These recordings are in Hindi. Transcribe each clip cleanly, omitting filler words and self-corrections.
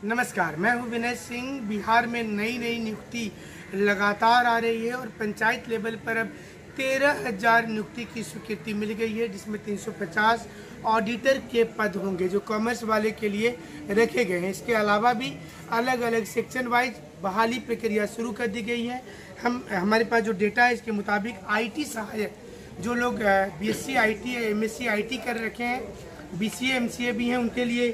नमस्कार, मैं हूं विनय सिंह। बिहार में नई नियुक्ति लगातार आ रही है और पंचायत लेवल पर अब 13,000 नियुक्ति की स्वीकृति मिल गई है, जिसमें 350 ऑडिटर के पद होंगे जो कॉमर्स वाले के लिए रखे गए हैं। इसके अलावा भी अलग अलग सेक्शन वाइज बहाली प्रक्रिया शुरू कर दी गई है। हमारे पास जो डेटा है इसके मुताबिक IT सहायक जो लोग BSc IT या MSc IT कर रखे हैं, BCA MCA भी हैं, उनके लिए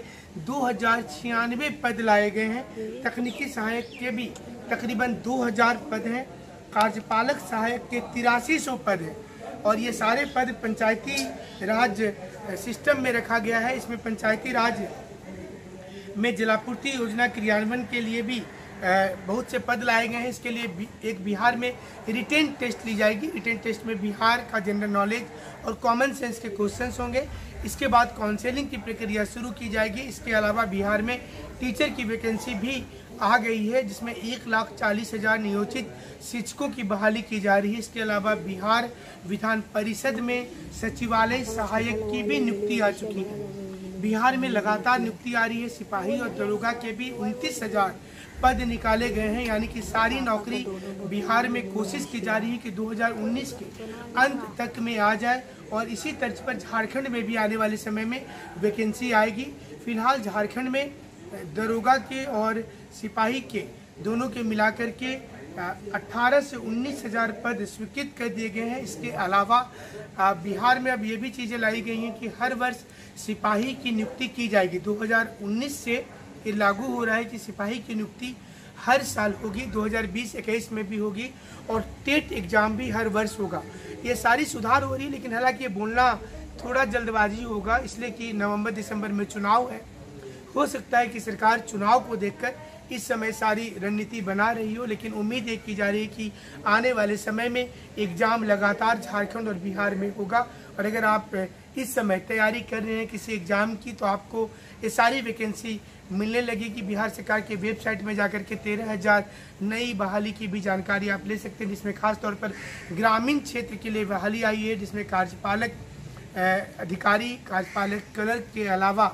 2096 पद लाए गए हैं। तकनीकी सहायक के भी तकरीबन 2000 पद हैं। कार्यपालक सहायक के 8300 पद हैं और ये सारे पद पंचायती राज सिस्टम में रखा गया है। इसमें पंचायती राज में जलापूर्ति योजना क्रियान्वयन के लिए भी बहुत से पद लाए गए हैं। इसके लिए एक बिहार में रिटेन टेस्ट ली जाएगी। रिटेन टेस्ट में बिहार का जनरल नॉलेज और कॉमन सेंस के क्वेश्चंस होंगे। इसके बाद काउंसलिंग की प्रक्रिया शुरू की जाएगी। इसके अलावा बिहार में टीचर की वैकेंसी भी आ गई है, जिसमें 1,40,000 नियोजित शिक्षकों की बहाली की जा रही है। इसके अलावा बिहार विधान परिषद में सचिवालय सहायक की भी नियुक्ति आ चुकी है। बिहार में लगातार नियुक्ति आ रही है। सिपाही और दरोगा के भी 29,000 पद निकाले गए हैं, यानी कि सारी नौकरी बिहार में कोशिश की जा रही है कि 2019 के अंत तक में आ जाए और इसी तर्ज पर झारखंड में भी आने वाले समय में वैकेंसी आएगी। फिलहाल झारखंड में दरोगा के और सिपाही के दोनों के मिलाकर के 18 से 19,000 पद स्वीकृत कर दिए गए हैं। इसके अलावा बिहार में अब ये भी चीज़ें लाई गई हैं कि हर वर्ष सिपाही की नियुक्ति की जाएगी। 2019 से ये लागू हो रहा है कि सिपाही की नियुक्ति हर साल होगी, 2020-21 में भी होगी और टेट एग्जाम भी हर वर्ष होगा। ये सारी सुधार हो रही है, लेकिन हालांकि ये बोलना थोड़ा जल्दबाजी होगा, इसलिए कि नवंबर-दिसंबर में चुनाव है। हो सकता है कि सरकार चुनाव को देखकर इस समय सारी रणनीति बना रही हो, लेकिन उम्मीद ये की जा रही है कि आने वाले समय में एग्जाम लगातार झारखंड और बिहार में होगा। और अगर आप इस समय तैयारी कर रहे हैं किसी एग्जाम की, तो आपको ये सारी वैकेंसी मिलने लगेगी। बिहार सरकार के वेबसाइट में जाकर के 13,000 नई बहाली की भी जानकारी आप ले सकते हैं, जिसमें खास तौर पर ग्रामीण क्षेत्र के लिए बहाली आई है, जिसमें कार्यपालक अधिकारी, कार्यपालक क्लर्क के अलावा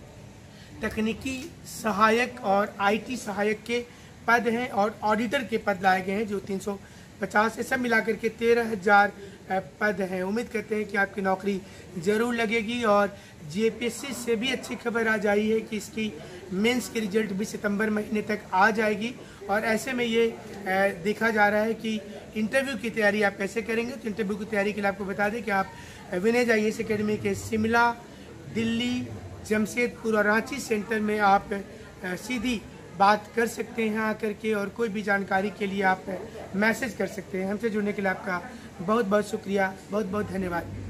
तकनीकी सहायक और IT सहायक के पद हैं और ऑडिटर के पद लाए गए हैं जो 350 से सब मिलाकर के 13,000 पद हैं। उम्मीद करते हैं कि आपकी नौकरी ज़रूर लगेगी और JPSC से भी अच्छी खबर आ जाई है कि इसकी मेंस की रिजल्ट भी सितंबर महीने तक आ जाएगी। और ऐसे में ये देखा जा रहा है कि इंटरव्यू की तैयारी आप कैसे करेंगे। तो इंटरव्यू की तैयारी के लिए आपको बता दें कि आप विनय IAS अकेडमी के शिमला, दिल्ली, जमशेदपुर और रांची सेंटर में आप सीधी बात कर सकते हैं आकर के, और कोई भी जानकारी के लिए आप मैसेज कर सकते हैं। हमसे जुड़ने के लिए आपका बहुत बहुत शुक्रिया, बहुत बहुत धन्यवाद।